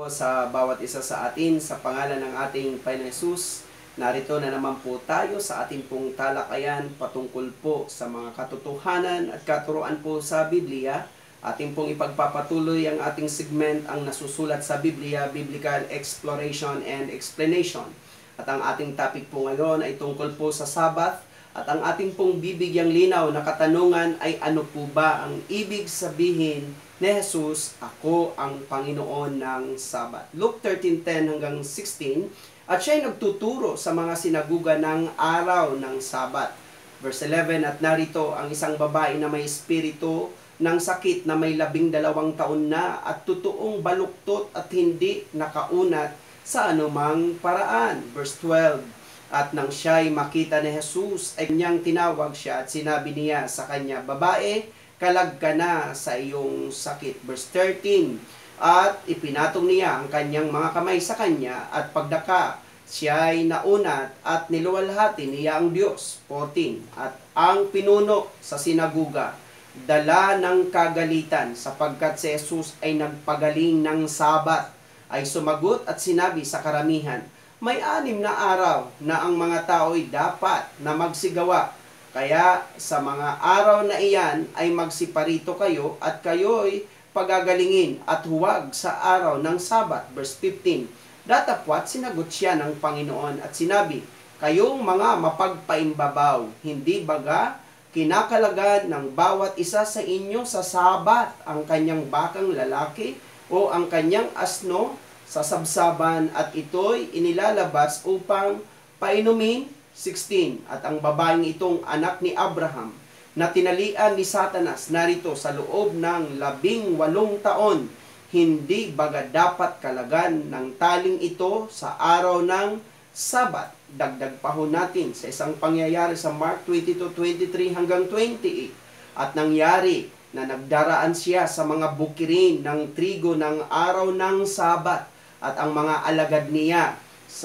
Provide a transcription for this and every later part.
Sa bawat isa sa atin, sa pangalan ng ating Panginoon Hesus, narito na naman po tayo sa ating pong talakayan patungkol po sa mga katotohanan at katuruan po sa Biblia. Ating pong ipagpapatuloy ang ating segment, ang nasusulat sa Biblia, Biblical Exploration and Explanation. At ang ating topic po ngayon ay tungkol po sa Sabbath. At ang ating pong bibigyang linaw na katanungan ay ano po ba ang ibig sabihin ni Jesus, ako ang Panginoon ng Sabat. Luke 13:10 hanggang 16, at siya ay nagtuturo sa mga sinaguga ng araw ng Sabat. Verse 11, at narito ang isang babae na may espiritu ng sakit na may 12 taon na at totoong baluktot at hindi nakaunat sa anumang paraan. Verse 12, at nang siya'y makita ni Jesus, ay niyang tinawag siya at sinabi niya sa kanya, babae, kalag ka na sa iyong sakit. Verse 13, at ipinatong niya ang kanyang mga kamay sa kanya, at pagdaka, siya'y naunat at niluwalhati niya ang Diyos. 14, at ang pinuno sa sinaguga, dala ng kagalitan, sapagkat si Jesus ay nagpagaling ng Sabat, ay sumagot at sinabi sa karamihan, may 6 na araw na ang mga tao'y dapat na magsigawa. Kaya sa mga araw na iyan ay magsiparito kayo at kayo'y pagagalingin at huwag sa araw ng Sabat. Verse 15, datapwat sinagot siya ng Panginoon at sinabi, kayong mga mapagpaimbabaw, hindi baga kinakalagad ng bawat isa sa inyo sa Sabat ang kanyang bakang lalaki o ang kanyang asno sa sabsaban at ito'y inilalabas upang painumin. 16, at ang babaeng itong anak ni Abraham na tinalian ni Satanas narito sa loob ng 18 taon, hindi baga dapat kalagan ng taling ito sa araw ng Sabat. Dagdag pa ho natin sa isang pangyayari sa Mark 22:23 hanggang 28, at nangyari na nagdaraan siya sa mga bukirin ng trigo ng araw ng Sabat, at ang mga alagad niya sa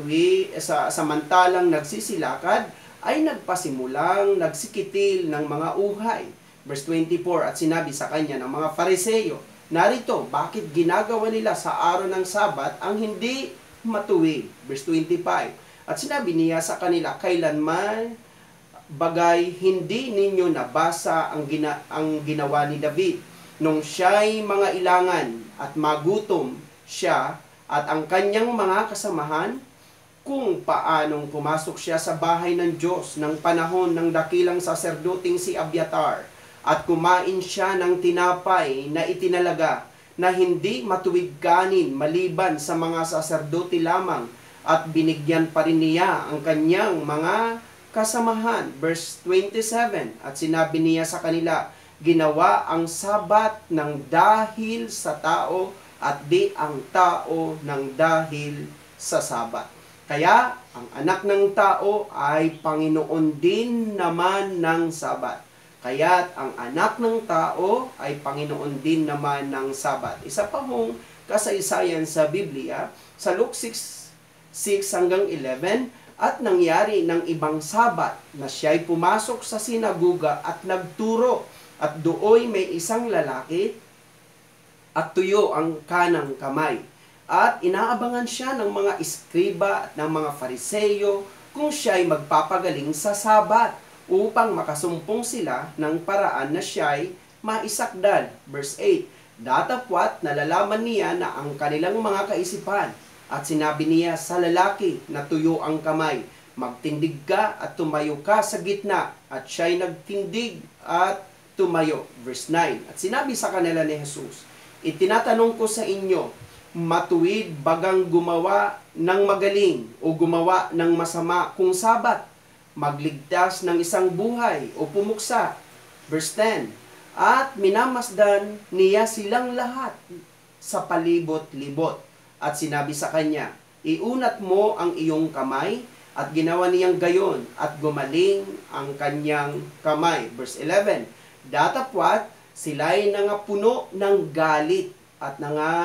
samantalang nagsisilakad ay nagpasimulang nagsikitil ng mga uhay. Verse 24, at sinabi sa kanya ng mga Fariseo, narito, bakit ginagawa nila sa araw ng Sabat ang hindi matuwid? Verse 25, at sinabi niya sa kanila, kailanman bagay hindi ninyo nabasa ang ginawa ni David nung siya'y mga ilangan at magutom siya at ang kanyang mga kasamahan, kung paanong pumasok siya sa bahay ng Diyos ng panahon ng dakilang saserdoting si Abiatar, at kumain siya ng tinapay na itinalaga na hindi matuwid kanin maliban sa mga saserdote lamang, at binigyan pa rin niya ang kanyang mga kasamahan. Verse 27, at sinabi niya sa kanila, ginawa ang Sabat ng dahil sa tao at di ang tao ng dahil sa Sabat. Kaya, ang anak ng tao ay Panginoon din naman ng Sabat. Kaya't ang anak ng tao ay Panginoon din naman ng Sabat. Isa pa hong kasaysayan sa Biblia, sa Luke 6 hanggang 11, at nangyari ng ibang Sabat na siya'y pumasok sa sinaguga at nagturo, at dooy may isang lalaki at tuyo ang kanang kamay. At inaabangan siya ng mga iskriba at ng mga Fariseo kung siya'y magpapagaling sa Sabat upang makasumpong sila ng paraan na siya'y maisakdal. Verse 8, datapwat nalalaman niya na ang kanilang mga kaisipan, at sinabi niya sa lalaki na tuyo ang kamay, magtindig ka at tumayo ka sa gitna, at siya'y nagtindig at tumayo. Verse 9, at sinabi sa kanila ni Jesus, itinatanong ko sa inyo, matuwid bagang gumawa ng magaling o gumawa ng masama kung Sabat, magligtas ng isang buhay o pumuksa? Verse 10, at minamasdan niya silang lahat sa palibot-libot, at sinabi sa kanya, iunat mo ang iyong kamay, at ginawa niyang gayon at gumaling ang kanyang kamay. Verse 11, datapwat sila'y nangapuno ng galit at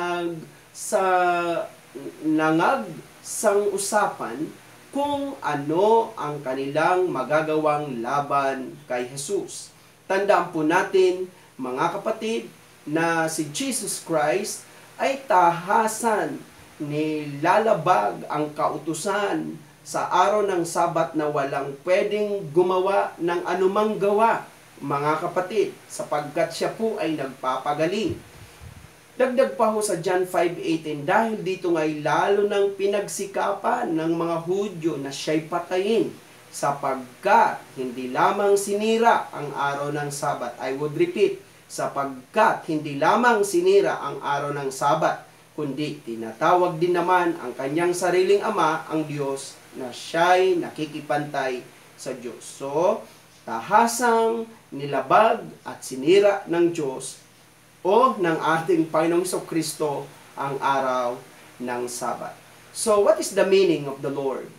sang usapan kung ano ang kanilang magagawang laban kay Jesus. Tandaan po natin, mga kapatid, na si Jesus Christ ay tahasan nilalabag ang kautusan sa araw ng Sabat na walang pwedeng gumawa ng anumang gawa, mga kapatid, sapagkat siya po ay nagpapagaling. Dagdag pa ho sa John 5:18, dahil dito nga'y lalo ng pinagsikapan ng mga Hudyo na siya'y patayin, sapagkat hindi lamang sinira ang araw ng Sabat. I would repeat, sapagkat hindi lamang sinira ang araw ng Sabat, kundi tinatawag din naman ang kanyang sariling ama, ang Diyos, na siya'y nakikipantay sa Diyos. So, tahasang nilabag at sinira ng Diyos o ng ating Panginoong Kristo ang araw ng Sabat. So, what is the meaning of the Lord?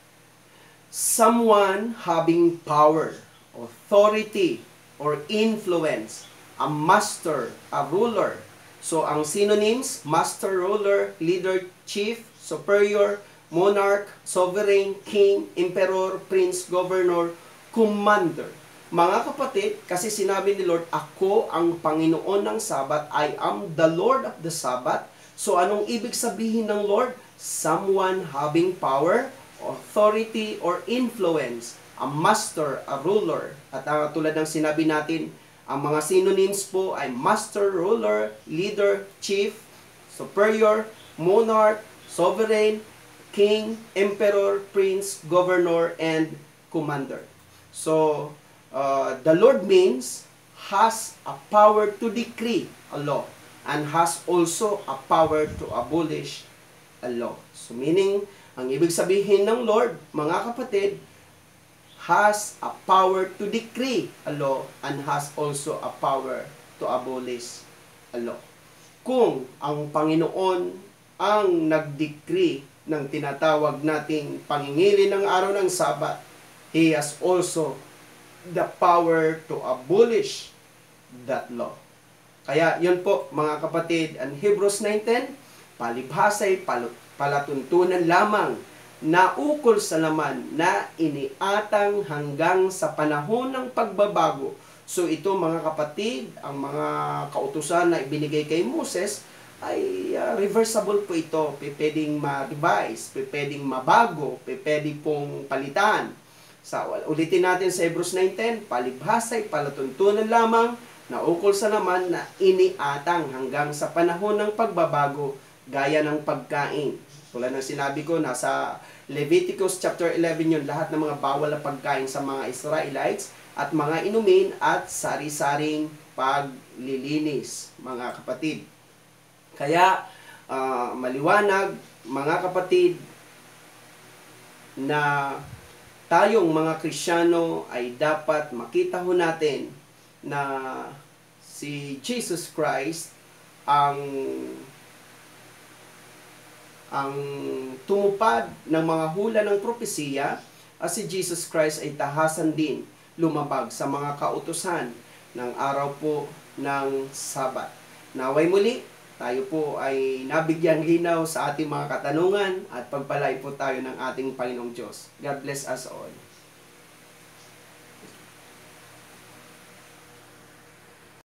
Someone having power, authority, or influence, a master, a ruler. So, ang synonyms, master, ruler, leader, chief, superior, monarch, sovereign, king, emperor, prince, governor, commander. Mga kapatid, kasi sinabi ni Lord, ako ang Panginoon ng Sabat, I am the Lord of the Sabat. So, anong ibig sabihin ng Lord? Someone having power, authority, or influence, a master, a ruler. At tulad ng sinabi natin, ang mga synonyms po ay master, ruler, leader, chief, superior, monarch, sovereign, king, emperor, prince, governor, and commander. So, the Lord means has a power to decree a law and has also a power to abolish a law. So, meaning, ang ibig sabihin ng Lord, mga kapatid, has a power to decree a law and has also a power to abolish a law. Kung ang Panginoon ang nag-decree ng tinatawag nating pangingili ng araw ng Sabat, He has also the power to abolish that law. Kaya yun po mga kapatid, ang Hebrews 9:10, palibhasay palatuntunan lamang na ukol sa laman na iniatang hanggang sa panahon ng pagbabago. So ito mga kapatid, ang mga kautusan na ibinigay kay Moses ay reversible po ito. Pwedeng ma-revise, pwedeng mabago, pwedeng pong palitan. Ulitin natin sa Hebrews 9:10, palibhasay palatuntunan lamang na ukol sa laman na iniatang hanggang sa panahon ng pagbabago gaya ng pagkain. Tulad ng sinabi ko, nasa Leviticus chapter 11 yun, lahat ng mga bawal na pagkain sa mga Israelites at mga inumin at sari-saring paglilinis, mga kapatid. Kaya, maliwanag, mga kapatid, na tayong mga Kristiyano ay dapat makita ho natin na si Jesus Christ ang tumupad ng mga hula ng propesiya, at si Jesus Christ ay tahasan din lumabag sa mga kautusan ng araw po ng Sabat. Naway muli, tayo po ay nabigyang linaw sa ating mga katanungan at pagpalay po tayo ng ating Panginoong Diyos. God bless us all.